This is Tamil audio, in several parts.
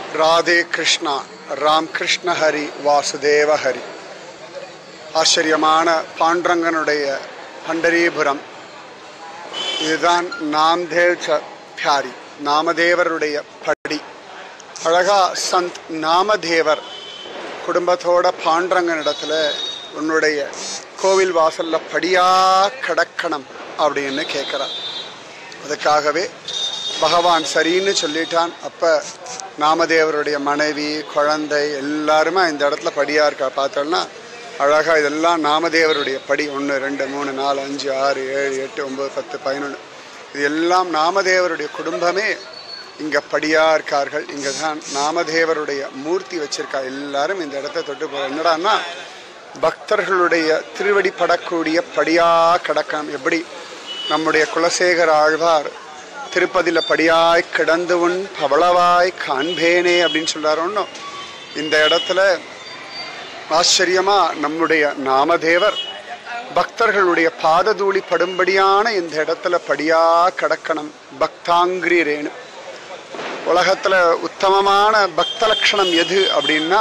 ராதே கிருஷ்ணா, ராம் கிருஷ்ண ஹரி, வாசுதேவ ஹரி. ஆச்சரியமான பாண்டரங்கனுடைய பண்டரீபுரம். இதுதான் நாம்தேவ் பியாரி, நாமதேவருடைய படி. அழகா சந்த் நாமதேவர் குடும்பத்தோட பாண்டரங்கனிடத்துல உன்னுடைய கோவில் வாசல்ல படியா கடக்கணும் அப்படின்னு கேட்கிறார். அதுக்காகவே பகவான் சரின்னு சொல்லிட்டான். அப்ப நாமதேவருடைய மனைவி, குழந்தை எல்லாருமே இந்த இடத்துல படியா இருக்கா. பார்த்தோம்னா அழகா இதெல்லாம் நாமதேவருடைய படி. 1 2 3 4 5 6 7 8 9 10 11 இது எல்லாம் நாமதேவருடைய குடும்பமே இங்க படியா இருக்கார்கள். இங்க தான் நாமதேவருடைய மூர்த்தி வச்சிருக்கா. எல்லாரும் இந்த இடத்த தொட்டு போற. என்னடான்னா பக்தர்களுடைய திருவடி படக்கூடிய படியா கடக்கம். எப்படி நம்முடைய குலசேகர ஆழ்வார் திருப்பதியில படியாய் கிடந்து உன் பவளவாய் காண்பேனே அப்படின்னு சொல்றாரு. ஒன்றும் இந்த இடத்துல ஆச்சரியமா நம்முடைய நாமதேவர் பக்தர்களுடைய பாததூளி படும்படியான இந்த இடத்துல படியா கடக்கணும். பக்தாங்கிரி ரேணு. உலகத்துல உத்தமமான பக்த லட்சணம் எது அப்படின்னா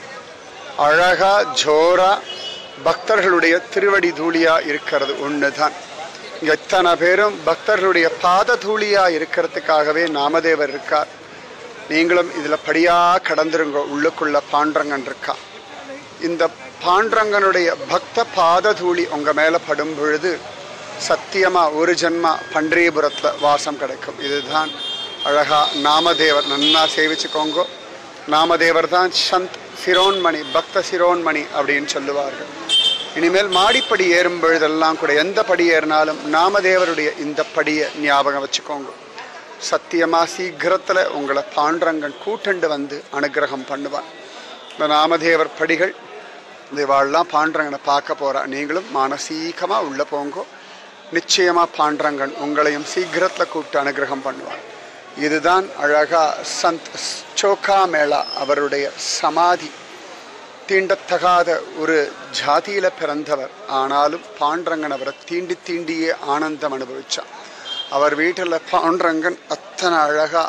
அழகா ஜோரா பக்தர்களுடைய திருவடி தூளியா இருக்கிறது ஒண்ணுதான். இங்க எத்தனை பேரும் பக்தர்களுடைய பாத தூளியா இருக்கிறதுக்காகவே நாமதேவர் இருக்கார். நீங்களும் இதுல படியா கடந்துருங்க. உள்ளுக்குள்ள பாண்டரங்கன் இருக்கா. இந்த பாண்டரங்கனுடைய பக்த பாத தூளி உங்க மேல படும் பொழுது சத்தியமா ஒரு ஜென்மா பண்டரீபுரத்துல வாசம் கிடைக்கும். இதுதான் அழகா நாமதேவர். நன்னா சேவிச்சுக்கோங்க. நாமதேவர் தான் சந்த் சிரோன்மணி, பக்த சிரோன்மணி அப்படின்னு சொல்லுவார்கள். இனிமேல் மாடிப்படி ஏறும் பொழுதெல்லாம் கூட எந்த படி ஏறினாலும் நாமதேவருடைய இந்த படியை ஞாபகம் வச்சுக்கோங்க. சத்தியமா சீக்கிரத்துல உங்களை பாண்டரங்கன் கூட்டண்டு வந்து அனுகிரகம் பண்ணுவான். இந்த நாமதேவர் படிகள் இவாள்லாம் பாண்டரங்கனை பார்க்க போறா. நீங்களும் மானசீகமா உள்ள போங்கோ. நிச்சயமா பாண்டரங்கன் உங்களையும் சீக்கிரத்துல கூப்பிட்டு அனுகிரகம் பண்ணுவான். இதுதான் அழகா சந்த் சோகா மேளா அவருடைய சமாதி. தீண்டத்தகாத ஒரு ஜாதியில பிறந்தவர். ஆனாலும் பாண்டரங்கன் அவரை தீண்டி தீண்டியே ஆனந்தம் அனுபவிச்சான். அவர் வீட்டில் பாண்டரங்கன் அத்தனை அழகா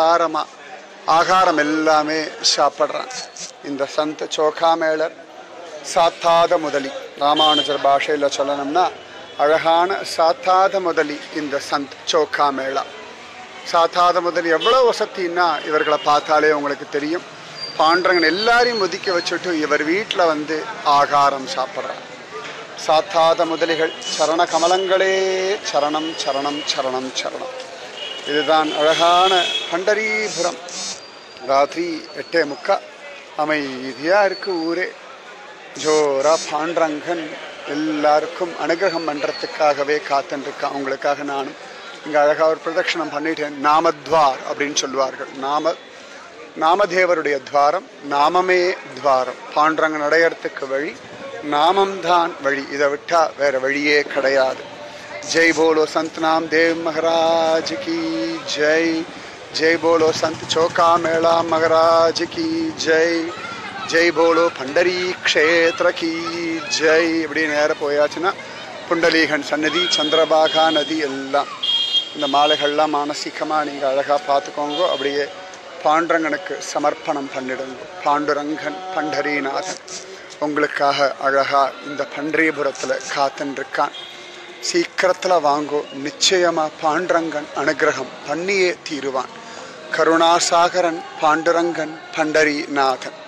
ஆகாரம் எல்லாமே சாப்பிட்றான். இந்த சந்த சோகாமேளர் சாத்தாத முதலி. ராமானுஜர் பாஷையில் சொல்லணும்னா அழகான சாத்தாத முதலி இந்த சந்த் சோகாமேளா. சாத்தாத முதலி எவ்வளோ வசத்தின்னா இவர்களை பார்த்தாலே உங்களுக்கு தெரியும். பாண்டரங்கன் எல்லாரையும் ஒதுக்கி வச்சுட்டு இவர் வீட்டில் வந்து ஆகாரம் சாப்பிட்றார். சாத்தாத முதலிகள் சரண கமலங்களே சரணம் சரணம் சரணம் சரணம். இதுதான் அழகான பண்டரீபுரம். ராத்திரி 8:45 அமைதியா இருக்கு ஊரே. ஜோரா பாண்டரங்கன் எல்லாருக்கும் அனுகிரகம் பண்றதுக்காகவே காத்துருக்கான். உங்களுக்காக நானும் இங்க அழகா ஒரு பிரதட்சணம் பண்ணிட்டேன். நாமத்வார் அப்படின்னு சொல்லுவார்கள். நாமதேவருடைய துவாரம். நாமமே துவாரம். பாண்டரங்கன் அடையறதுக்கு வழி நாமம்தான் வழி. இதை விட்டா வேற வழியே கிடையாது. ஜெய் போலோ சந்த் நாம்தேவ் மகாராஜ் கி ஜெய். ஜெய் போலோ சந்த் சோகா மேளா மகாராஜ் கி ஜெய். ஜெய் போலோ பண்டரி க்ஷேத்ர கி ஜெய். இப்படி நேரம் போயாச்சுன்னா புண்டலீகன் சன்னதி, சந்திரபாகா நதி எல்லாம் இந்த மாலைகள்லாம் மானசீகமாக நீங்கள் அழகாக பார்த்துக்கோங்க. அப்படியே பாண்டரங்கனுக்கு சமர்ப்பணம் பண்ணிடுங்க. பாண்டுரங்கன் பண்டரீநாதன் உங்களுக்காக அழகா இந்த பண்டரீபுரத்தில் காத்துருக்கான். சீக்கிரத்தில் வாங்கோ. நிச்சயமா பாண்டரங்கன் அனுகிரகம் பண்ணியே தீருவான். கருணாசாகரன் பாண்டுரங்கன் பண்டரீநாதன்.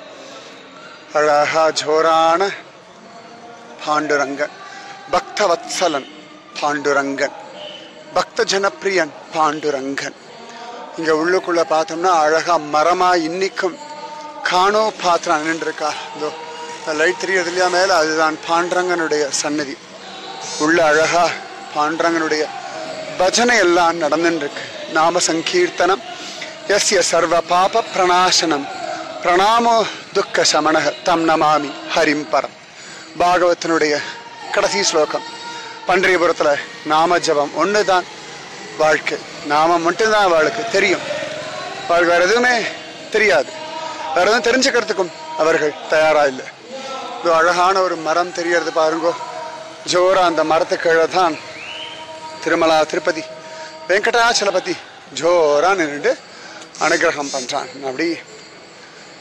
அழகா ஜோரான பாண்டுரங்கன், பக்தவத்சலன் பாண்டுரங்கன், பக்த ஜனப்பிரியன் பாண்டுரங்கன். இங்க உள்ளுக்குள்ள பார்த்தோம்னா அழகா மரமா இன்னைக்கும் காணோ பாத்திரம் நின்றுருக்கா. இதோ லைட் தெரியுது இல்லையா மேல, அதுதான் பாண்டரங்கனுடைய சன்னதி. உள்ள அழகா பாண்டரங்கனுடைய பஜனை எல்லாம் நடந்துருக்கு. நாம சங்கீர்த்தனம். யஸ்ய சர்வ பாப பிரணாசனம் பிரணாமோ துக்க சமணக தம் நமாமி ஹரிம் பரம். பாகவத்தினுடைய கடைசி ஸ்லோகம். பண்டரிபுரத்துல நாம ஜபம் ஒண்ணுதான் வாழ்க்கை. நாமம் மட்டும்தான் வாழ்க்கை தெரியும். வாழ்க்கை வேற எதுவுமே தெரியாது. வேற எதுவும் தெரிஞ்சுக்கிறதுக்கும் அவர்கள் தயாரா இல்லை. இது அழகான ஒரு மரம் தெரியறது பாருங்கோ. ஜோரா அந்த மரத்துக்கு கீழே தான் திருமலா திருப்பதி வெங்கடாச்சலபதி ஜோரா நின்று அனுகிரகம் பண்றான். அப்படி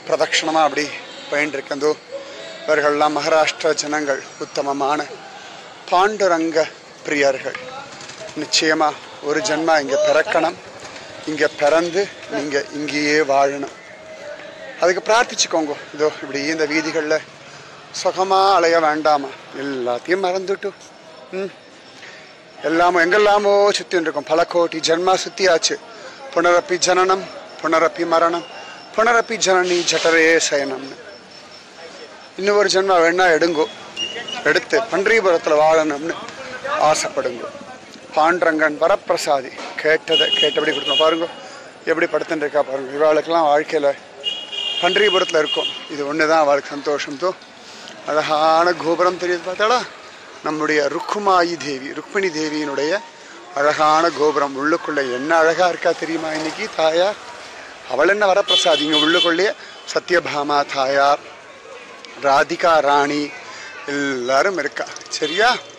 பிரதட்சணமாக அப்படி பயின்றிருக்கந்தோ இவர்கள்லாம் மகாராஷ்டிர ஜனங்கள், உத்தமமான பாண்டுரங்க பிரியர்கள். நிச்சயமாக ஒரு ஜென்மா இங்கே பிறக்கணும், இங்கே பிறந்து நீங்கள் இங்கேயே வாழணும். அதுக்கு பிரார்த்திச்சுக்கோங்க. இதோ இப்படி இந்த வீதிகளில் சுகமாக அலைய வேண்டாமா, எல்லாத்தையும் மறந்துட்டு எல்லாமோ எங்கெல்லாமோ சுற்றின்னு இருக்கோம். பல கோடி ஜென்மா சுற்றியாச்சு. புனரப்பி ஜனனம் புனரப்பி மரணம் புனரப்பி ஜனனி ஜட்டரே சயனம்னு. இன்னும் ஒரு ஜென்மா வேணா எடுங்கோ, எடுத்து பண்டரிபுரத்தில் வாழணும்னு ஆசைப்படுங்க. பாண்டரங்கன் வரப்பிரசாதி கேட்டபடி கொடுத்தோம். பாருங்க எப்படி படுத்துட்டு இருக்கா பாருங்க. இவாளுக்கெல்லாம் வாழ்க்கையில் பண்டரிபுரத்தில் இருக்கும், இது ஒன்று தான் அவளுக்கு சந்தோஷம். தோ அழகான கோபுரம் தெரியுது பார்த்தாளா, நம்முடைய ருக்குமாயி தேவி, ருக்மிணி தேவியினுடைய அழகான கோபுரம். உள்ளுக்குள்ளே என்ன அழகாக இருக்கா தெரியுமா இன்னைக்கு தாயார். அவள் என்ன வரப்பிரசாதி, இங்கே உள்ளுக்குள்ளேயே சத்யபாமா தாயார், ராதிகா ராணி எல்லாரும் இருக்கா. சரியா?